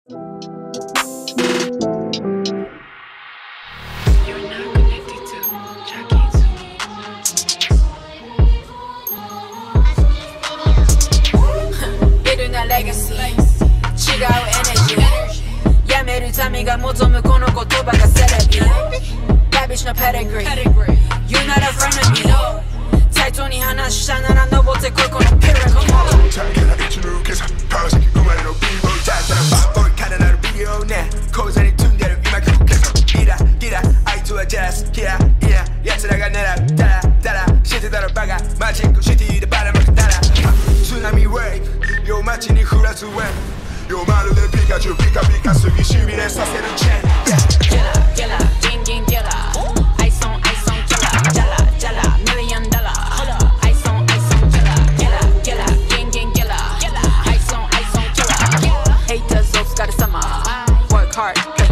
Legacy 違うエネジーやめる民が望むこの言葉がセレビラビッシュのペデグリー言うならフレネミー対等に話したなら登ってこいこのピラミッド一抜けさ川崎生まれのビーボーだったらバッボーイからなるビデオね口座に積んでる今空気ギラギラあいつはジャスキライヤ奴らが狙うダラダラ知ってたらバカマジックシティでばらまくダラ津波ウェイブ夜街に降らずウェイ夜まるでピカチュウピカピカすぎしびれさせるチェンギラギラギンギンギラアイソンアイソンキラジャラジャラミリオンダラアイソンアイソンキラギラギラギンギンギラアイソンアイソンキラ Haters お疲れ様 Work hard